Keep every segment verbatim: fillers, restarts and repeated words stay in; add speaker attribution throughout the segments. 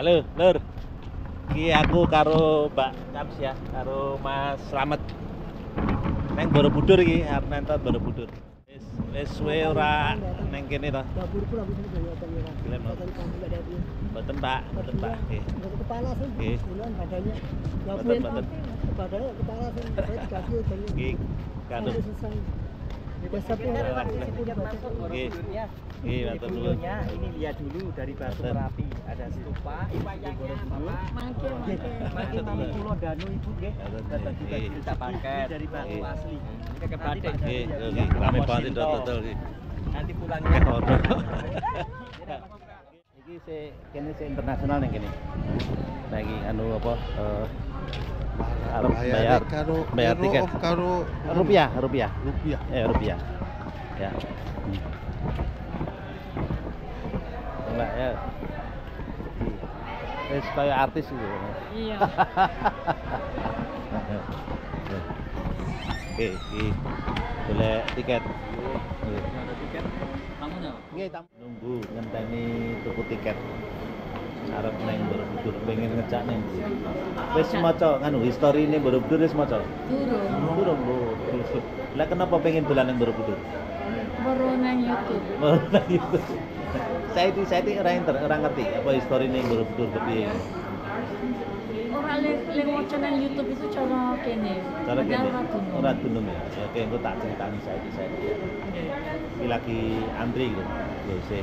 Speaker 1: Halo, Lur. Iki aku karo Mbak Kams ya, karo Mas Slamet. Neng Borobudur iki, arep nonton Borobudur. Wis wis suwe ora neng kene to.
Speaker 2: Dapurku habis ini banyak kamera.
Speaker 1: Gelem, no?
Speaker 2: Tadi kamu enggak ada dia.
Speaker 1: Mboten, Pak. Mboten, Pak. Nggih.
Speaker 2: Enggak kepala sih.
Speaker 1: Nggih.
Speaker 2: Bulan badannya.
Speaker 1: Mboten,
Speaker 2: Ngapain?
Speaker 1: mboten.
Speaker 2: Badannya kepala sih. Saya dikasih tadi.
Speaker 1: Nggih. Kanu.
Speaker 2: Sampai selesai. Biasa pun
Speaker 1: Nggih. Nggih, matur nuwun.
Speaker 3: Videonya ini lihat dulu dari Batu Merapi, ada stupa di Borobudur.
Speaker 2: Makin
Speaker 3: Makin Mami Pulau Danu Ibu nggih. Datang juga
Speaker 1: Nggih.
Speaker 3: cerita paket dari batu
Speaker 1: Nggih.
Speaker 3: asli. Ini ke batik.
Speaker 1: Nggih, nggih, rame banget itu total iki.
Speaker 3: Nanti pulangnya
Speaker 1: Ono. Iki se kene se internasional ning kene. Lagi anu apa eh arep bayar
Speaker 4: karo
Speaker 1: bayar
Speaker 4: euro
Speaker 1: tiket.
Speaker 4: of karo
Speaker 1: Rupiah, rupiah.
Speaker 4: rupiah.
Speaker 1: Eh, rupiah. Ya. Enggak ya. Wis kayak artis gitu.
Speaker 2: Iya.
Speaker 1: Oke, iki boleh tiket. Nggih.
Speaker 3: tiket. Kamu nyawa?
Speaker 1: Nggih, tam nunggu ngenteni tuku tiket. Arep neng Borobudur pengen ngejak neng. Wis maca nganu history ini Borobudur wis maca.
Speaker 5: Turun,
Speaker 1: Durung, Bu. Lah kenapa pengen dolan neng Borobudur?
Speaker 5: baru nang YouTube.
Speaker 1: Nah, gitu. Saya di saya di orang inter, orang ngerti apa history ning Borobudur kepiye.
Speaker 5: Orang le lewat channel YouTube itu cara kene.
Speaker 1: Cara kene
Speaker 5: Padahal Ratu.
Speaker 1: ora dunung ya. Ya, Oke, engko tak ceritani saya di saya. Iki lagi antri gitu. Lho sing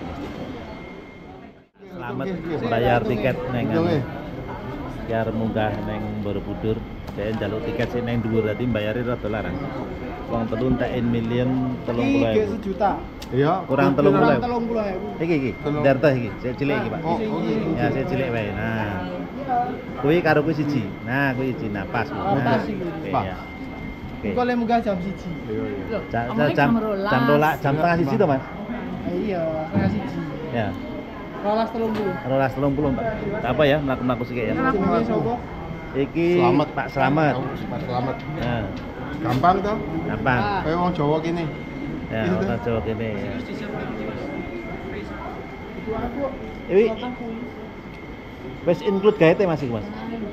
Speaker 1: selamat bayar tiket neng anu. Biar munggah neng Borobudur. Saya njaluk tiket sing neng dhuwur dadi mbayari rada larang. Wong telu entekin million telung puluh
Speaker 2: Iki
Speaker 1: ribu.
Speaker 2: sejuta.
Speaker 4: Iya.
Speaker 1: Kurang telung puluh ribu.
Speaker 2: Telung puluh ribu.
Speaker 1: Iki iki,
Speaker 4: Telung.
Speaker 1: darta iki, saya cilik iki, Pak.
Speaker 4: Oh, oh, iya.
Speaker 1: Ya, saya cilik wae. Nah. Kuwi karo kuwi siji. Nah, kuwi siji napas.
Speaker 2: Oh,
Speaker 1: Nah.
Speaker 2: pas iki.
Speaker 1: Oke,
Speaker 4: Pas.
Speaker 1: ya. Oke.
Speaker 2: Kok le munggah jam siji.
Speaker 4: Iya, iya.
Speaker 1: Jam
Speaker 5: Omongnya
Speaker 1: jam
Speaker 5: jam rolas.
Speaker 1: jam rolas, jam tengah siji to, Mas?
Speaker 2: Iya, tengah siji.
Speaker 1: Ya.
Speaker 2: Rolas telung puluh.
Speaker 1: Rolas telung puluh, Pak. Apa ya, mlaku-mlaku sithik ya.
Speaker 2: Jenenge sapa?
Speaker 1: Iki
Speaker 4: Selamat.
Speaker 1: Pak Slamet.
Speaker 4: Pak Slamet.
Speaker 1: Nah,
Speaker 4: Gampang toh?
Speaker 1: gampang.
Speaker 2: Ah.
Speaker 4: Kayak wong Jawa kene.
Speaker 1: Ya,
Speaker 4: Gitu.
Speaker 1: orang Jawa kene ya.
Speaker 2: Itu aku.
Speaker 1: Iki wis include gaete Mas iki, Mas.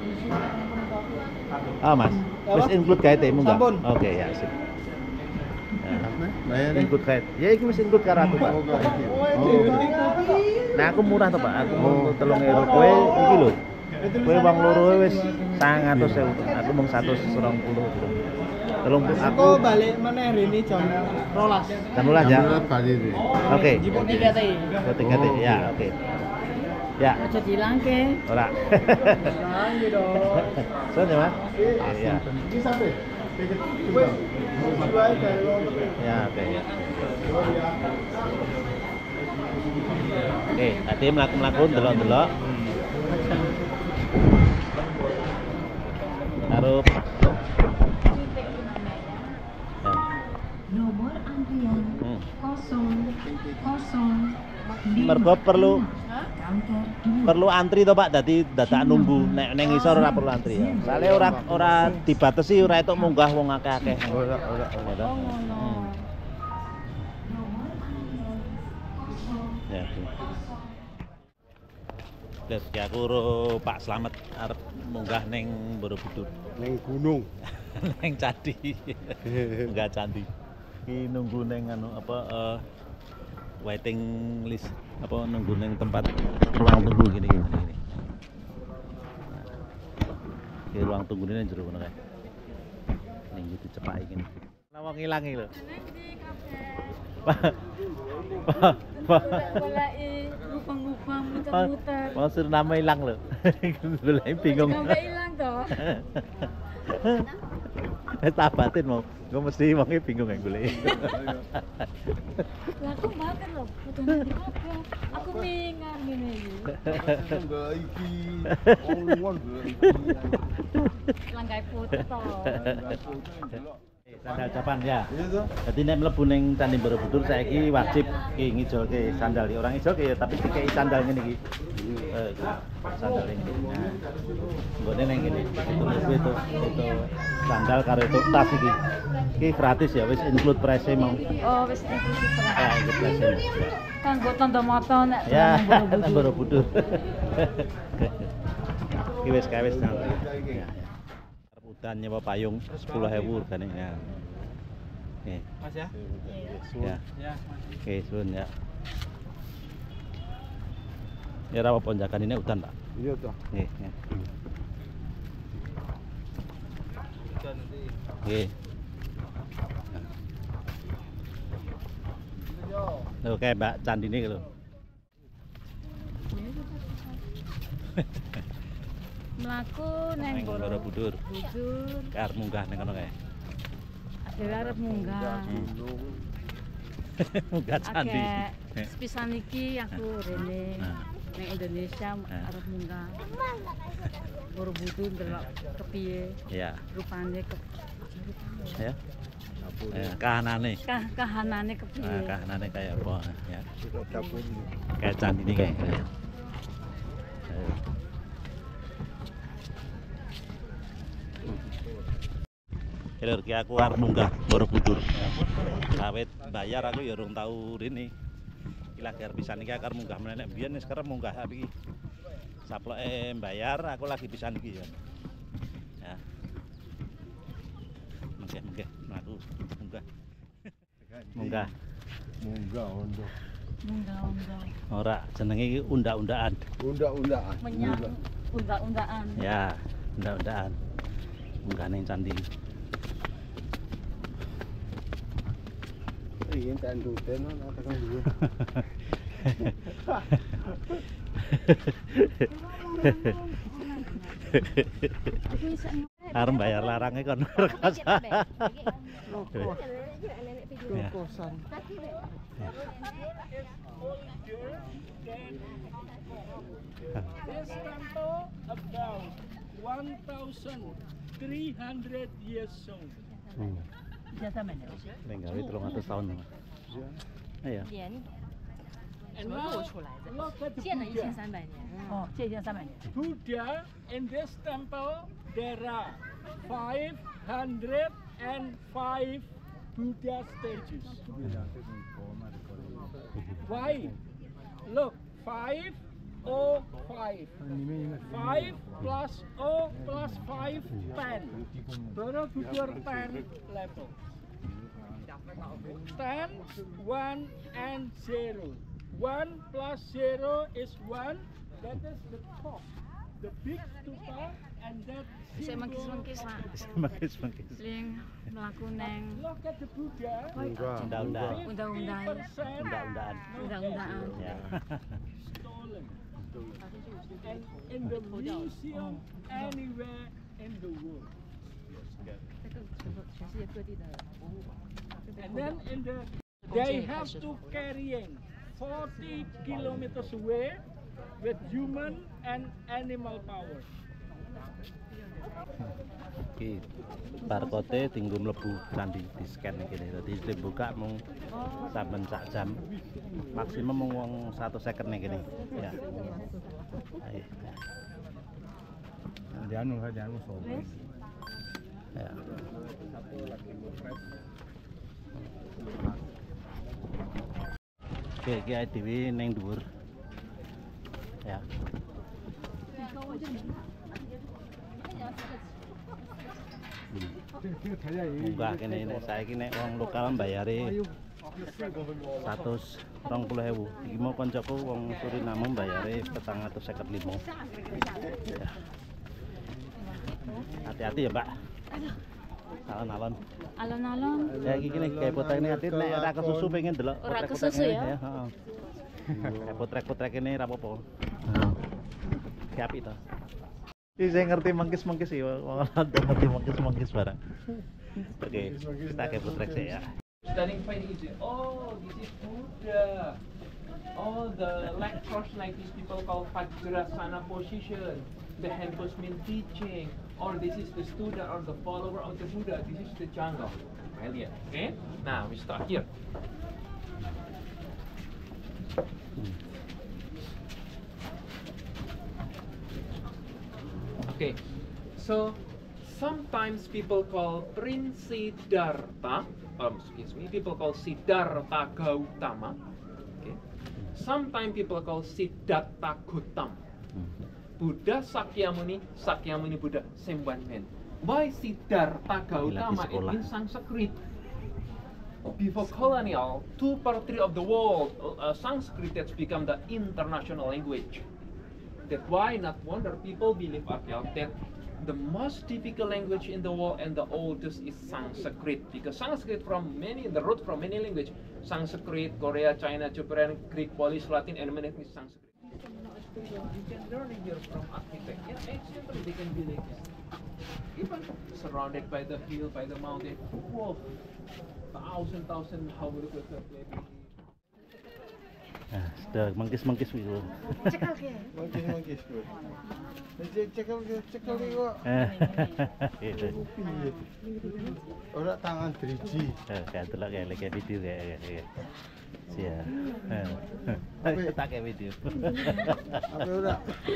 Speaker 1: Ah, Mas. Wis include gaete munggah.
Speaker 2: Sampun.
Speaker 1: Oke, ya, sip. Ya.
Speaker 4: Bayar
Speaker 1: Include guide. Ya iki wis include karo aku, Pak.
Speaker 4: Oh, kayak gitu.
Speaker 2: Oh,
Speaker 1: Nah, aku murah to, Pak. Aku
Speaker 4: Oh.
Speaker 1: mau telung euro. Kowe iki lho. Kowe wong loro wis sangang atus ewu. Aku mung seratus rong puluh gitu. Telung puluh aku
Speaker 2: Aku balik meneh rene jam rolas.
Speaker 1: jam rolas ya.
Speaker 4: Jam balik deh.
Speaker 1: Oke.
Speaker 2: Jipuk tikete.
Speaker 1: Kau tiketnya ya, oke. Ya,
Speaker 5: Aja dilangke.
Speaker 1: ora.
Speaker 2: Nah, gitu.
Speaker 1: Soalnya, Mas. Iya.
Speaker 4: Ini sampai. Tiket.
Speaker 2: Wis, wae dari luar.
Speaker 1: Ya, oke ya. Oke, tadi melaku-melaku delok-delok. Taruh. Ya.
Speaker 6: Nomor antrian
Speaker 1: Hmm.
Speaker 6: kosong kosong
Speaker 1: Mergo perlu
Speaker 6: counter dua.
Speaker 1: perlu antri to Pak, dadi dadak nunggu. Nek ning ngisor ora perlu antri ya. Soale ora ora dibatasi ora entuk munggah wong akeh-akeh.
Speaker 4: Ora, ora, ora.
Speaker 1: Ya, toh?
Speaker 5: Oh ngono.
Speaker 1: Ya. Lihat ya aku ro Pak Slamet arep munggah ning Borobudur.
Speaker 4: Neng gunung.
Speaker 1: Neng candi. Enggak candi. Iki nunggu neng anu apa eh, waiting list apa nunggu neng tempat ruang tunggu gini gini. gini. Nah, ini ruang tunggu ini jero ngono kae. Ning gitu cepake gini. Lah wong ilang iki lho.
Speaker 5: Boleh lubang-lubang muter-muter.
Speaker 1: Mau suruh nama hilang lho. Boleh bingung.
Speaker 5: Sampai hilang toh.
Speaker 1: Eh tabatin mau. Gue mesti wongnya bingung yang golek.
Speaker 5: Lah aku makan loh. Fotonya di apa? Aku mingan gini.
Speaker 4: Enggak iki. Ongluan iki.
Speaker 5: Langkai foto toh.
Speaker 1: Sandal Japan ya.
Speaker 4: Iya toh.
Speaker 1: Jadi nek mlebu ning Candi Borobudur saiki wajib ki ngijolke sandal. Orang ngijolke ya tapi dikei sandal ngene iki. Eh, sandal ini. Nah, nggone neng gini. Itu itu itu sandal karo itu tas iki. Iki gratis ya, wis include price mau.
Speaker 5: Oh, wis inklusif
Speaker 1: Ya,
Speaker 5: ora.
Speaker 1: include price.
Speaker 5: Kanggo tanda mata nek
Speaker 1: Ya,
Speaker 5: nang
Speaker 1: nang
Speaker 5: Borobudur.
Speaker 1: Borobudur. Iki wis kae wis nang. Ya, ya. Arep udan nyewa payung sepuluh ribu regane ya. Oke.
Speaker 3: Mas ya?
Speaker 1: Ya.
Speaker 3: Ya,
Speaker 1: Oke, sun ya. Ya rawa ponjakan ini udan, Pak.
Speaker 4: Iya toh.
Speaker 1: Nggih, nggih. Nggih. Lho kayak Mbak Candi ini lho.
Speaker 5: Mlaku neng
Speaker 1: Neng Borobudur.
Speaker 5: Borobudur.
Speaker 1: Kar munggah ning kono kae.
Speaker 5: Dhewe arep munggah.
Speaker 4: Gunung.
Speaker 1: Munggah candi.
Speaker 5: Akeh sepisan iki aku rene
Speaker 1: Nah.
Speaker 5: neng Indonesia
Speaker 1: Nah.
Speaker 5: arep munggah. Borobudur delok kepiye
Speaker 1: Ya,
Speaker 5: rupane ke
Speaker 1: ya. Ya, kahanane.
Speaker 5: kah kahanane
Speaker 1: Nah,
Speaker 5: kepiye.
Speaker 1: kahanane kayak apa ya.
Speaker 4: Tidak dapur.
Speaker 1: Kayak candi ini kayak. Ya. Lur ki aku arep munggah Borobudur. Awit bayar aku ya urung tau rene. Iki lagi arep pisan iki akar munggah meneh nek biyen wis kerep munggah tapi iki saploke bayar aku lagi pisan iki ya. Ya. Munggah munggah mlaku munggah. Munggah.
Speaker 4: Munggah untuk
Speaker 5: Munggah munggah.
Speaker 1: Ora jenenge iki undak-undakan.
Speaker 4: undak-undakan.
Speaker 5: Menyang undak-undakan.
Speaker 1: Ya, undak-undakan. Munggah ning candi.
Speaker 4: Iya, tentu tenan atakan dulu.
Speaker 5: Aku iso
Speaker 1: Arep bayar larangnya kon rekosan. Ya.
Speaker 2: Kosan.
Speaker 3: This temple about one thousand three hundred years old.
Speaker 1: Hmm.
Speaker 5: jasa mana?
Speaker 1: Ning gawe telung atus tahun. Iya.
Speaker 3: And now, look at the
Speaker 5: 建了一千
Speaker 3: Buddha.
Speaker 5: 三百年。哦，这一千三百年。
Speaker 3: Buddha, in this temple, there are five hundred five Buddha statues. Why? Look, five oh five. five plus O plus five, ten. Borobudur ten level. ten, one, and zero. one plus zero is one. That is the top. The big stupa and that
Speaker 5: Saya
Speaker 3: symbol.
Speaker 5: mengkis-mengkis lah.
Speaker 1: Mangkis-mangkis.
Speaker 5: Ling melaku neng
Speaker 3: Look at the Buddha.
Speaker 4: Munggah.
Speaker 1: Undang-undang.
Speaker 5: undang-undang.
Speaker 3: fifty percent
Speaker 1: Undang-undangan.
Speaker 5: Undang-undangan.
Speaker 1: Ya.
Speaker 3: stolen. And in the museum anywhere in the world. And then in the they have to carrying forty kilometers away with human and animal power.
Speaker 1: Iki barcode tinggu mlebu candi di scan iki. Dadi dibuka mung saben sak jam. Maksimum mung wong satu second nih gini. Ya. Ayo.
Speaker 4: Jangan anu jangan sobo.
Speaker 1: Ya. Oke, iki dhewe ning dhuwur. Ya. Munggah kene nek saiki nek wong lokal mbayare seratus dua puluh ribu. Iki mau koncoku wong Suriname mbayare petang atus seket lima. Ya. Hati-hati ya, Pak. Alon-alon.
Speaker 5: Alon-alon.
Speaker 1: Ya iki kene kayak potrek ini ati nek ora kesusu pengen delok.
Speaker 5: Ora
Speaker 1: potrek-potrek
Speaker 5: kesusu
Speaker 1: ini,
Speaker 5: ya?
Speaker 1: Heeh. Kayak potrek-potrek ini ra apa-apa. Kayak apik to. Iki saya ngerti mengkis-mengkis sih, wong ngerti mengkis-mengkis barang. Oke, kita kayak potrek sih ya.
Speaker 3: Standing fine easy. Oh, this is Buddha. Oh, the leg cross like these people call Vajrasana position. The hand pose mean teaching. Or this is the student or the follower of the Buddha. This is the jungle. Brilliant. Okay? Now we start here. Okay, so sometimes people call Prince Siddhartha, um, excuse me, people call Siddhartha Gautama. Okay, sometimes people call Siddhartha Gautama. Buddha Sakyamuni, Sakyamuni Buddha, same one man. Why Siddhartha Gautama in Sanskrit? Before colonial, two per three of the world, uh, Sanskrit has become the international language. That's why not wonder people believe okay, that the most difficult language in the world and the oldest is Sanskrit, because Sanskrit from many, the root from many language, Sanskrit, Korea, China, Japan, Greek, Polish, Latin, and many things Sanskrit. You can learn here from architect. Yeah, actually they can be like this. Even surrounded by the hill, by the mountain, whoa, thousand, thousand, how would it maybe?
Speaker 1: Nah, sudah mengkis-mengkis gitu.
Speaker 2: Mangkis-mangkis bro. Cek cekel cekel iki kok. Ora tangan driji.
Speaker 1: Eh, kayak delok kayak kayak video kayak kayak. Sia. Heeh. Tak kayak video.
Speaker 2: Apa ora?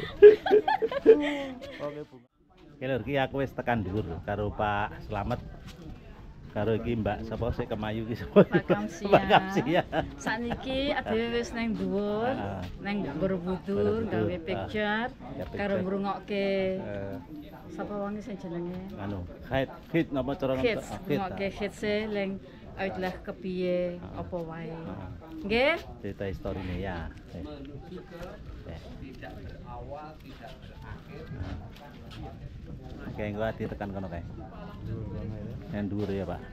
Speaker 1: Oke, Bu. Oke, lho iki aku wis tekan dhuwur karo Pak Slamet. Karo iki Mbak sapa sik kemayu iki sapa?
Speaker 5: Pak Kamsia.
Speaker 1: Pak Kamsia.
Speaker 5: Sakniki adewe wis nang dhuwur,
Speaker 1: Heeh.
Speaker 5: nang Borobudur
Speaker 1: Borobudur,
Speaker 5: gawe
Speaker 1: ah.
Speaker 5: picture
Speaker 1: Ya,
Speaker 5: karo
Speaker 1: picture.
Speaker 5: ngrungokke
Speaker 1: Eh,
Speaker 5: sapa wong sing jenenge?
Speaker 1: anu, hit hit napa cara
Speaker 5: Hits,
Speaker 1: ah,
Speaker 5: ngrungokke hitse leng awit lah kepiye
Speaker 1: Ah.
Speaker 5: apa wae.
Speaker 1: Ah.
Speaker 5: Nggih?
Speaker 1: cerita historinya ya. Eh. Eh.
Speaker 3: Tidak berawal, tidak berakhir.
Speaker 1: Oke, gua ditekan kono kae. Yang dhuwur ya, Pak.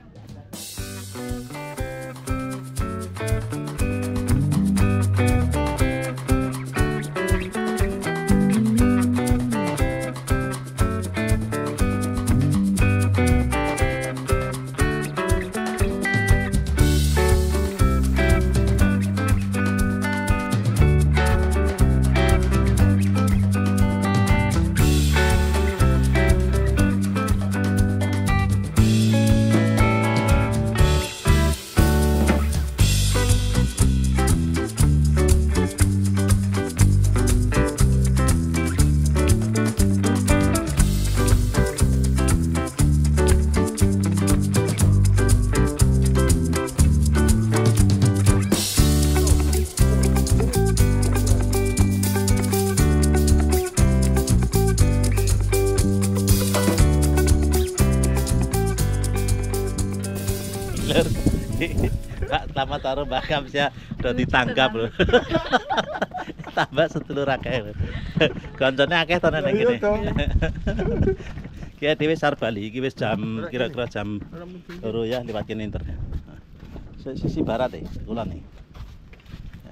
Speaker 1: Pak, selamat taruh Mbak Kamsia udah ditangkap loh. Tambah sedulur akeh. Koncone akeh to nang
Speaker 2: Iya
Speaker 1: kene.
Speaker 2: dong.
Speaker 1: Ki dhewe sar Bali iki wis jam kira-kira jam loro ya liwat kene internet. Sisi barat ya, kulon nih. Ya.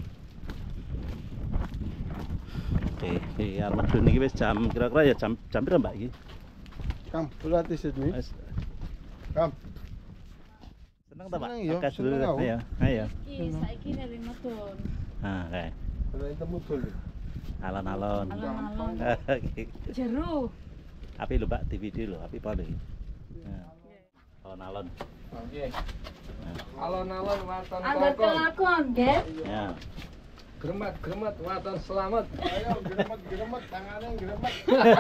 Speaker 1: Oke, iki arep medun iki wis jam kira-kira ya jam jam pira Mbak iki?
Speaker 2: Kam, berarti sedmi.
Speaker 1: Wis
Speaker 2: Kam.
Speaker 1: seneng ta Pak?
Speaker 2: Seneng ya,
Speaker 1: Akeh sedulur.
Speaker 2: seneng aku.
Speaker 1: Ayo, ayo.
Speaker 5: Iki saiki neli metun.
Speaker 1: Nah, kae.
Speaker 2: Ora temu dul.
Speaker 1: Alon-alon.
Speaker 5: Alon-alon.
Speaker 1: Oke.
Speaker 5: Jeru.
Speaker 1: Api lho Pak, di video lho, api pole. Nah. Alon-alon.
Speaker 3: Oke. Alon-alon waton
Speaker 5: Angger
Speaker 3: kokon.
Speaker 5: kelakon, nggih.
Speaker 1: Ya.
Speaker 3: Gremet-gremet waton selamat.
Speaker 2: Ayo geremet-geremet tangane geremet.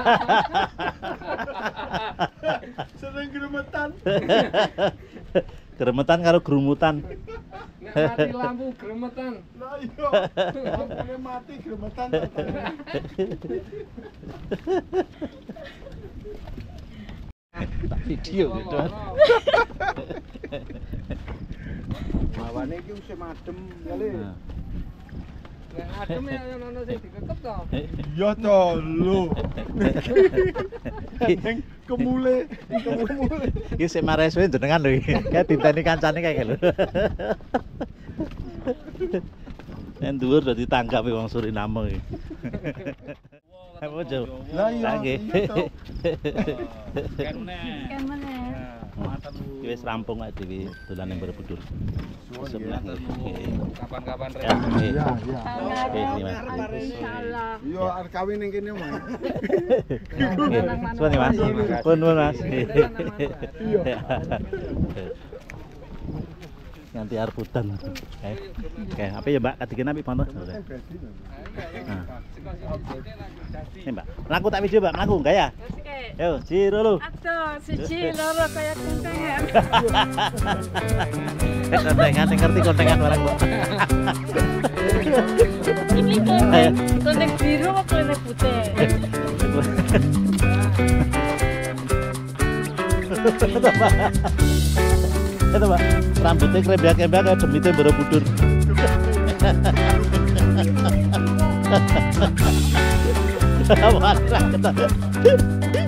Speaker 2: Sering geremetan.
Speaker 1: Geremetan karo gerumutan.
Speaker 3: Nek mati lampu gremetan.
Speaker 2: Lah iya. Lampune mati geremetan.
Speaker 1: Tak video gitu.
Speaker 2: Mawane iki wis madem kali.
Speaker 1: Nah.
Speaker 3: Nek adem ya ono sing dikekep to.
Speaker 2: Iya to lho. Ning kemule, kemule.
Speaker 1: Iki sik mareswe jenengan lho iki. Kayak diteni kancane kayak lho. Yen dhuwur udah ditangkap wong Suriname iki. Apa Jo?
Speaker 2: Lah iya.
Speaker 1: Nggih.
Speaker 5: Kan meneh.
Speaker 1: Iki wis rampung ae dhewe dolan ning Borobudur. Sebelah nggih.
Speaker 3: Kapan-kapan
Speaker 1: Ya, nggih.
Speaker 2: Iya, iya.
Speaker 1: Oke, terima kasih.
Speaker 5: Insyaallah.
Speaker 2: Iya, arep kawin ning kene mah.
Speaker 1: Nggih. Suwun Mas. Pun pun Mas. Iya. nganti arep udan. Oke. Oke, apa ya Mbak? Kadigen apik banget. Nah. Ini Mbak, mlaku tak video Mbak, mlaku enggak ya? Yo, jiro lu.
Speaker 5: Aduh, siji loro kayak kuntengan.
Speaker 1: Eh, kontengan, sing ngerti kontengan barang Mbak.
Speaker 5: Ini konteng, konteng biru apa konteng putih?
Speaker 1: Itu Mbak, rambutnya krembak-krembak kayak demitnya Borobudur. Wah, kita.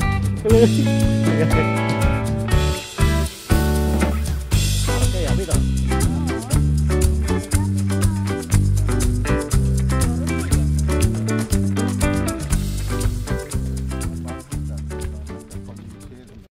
Speaker 1: Oke, ya, itu.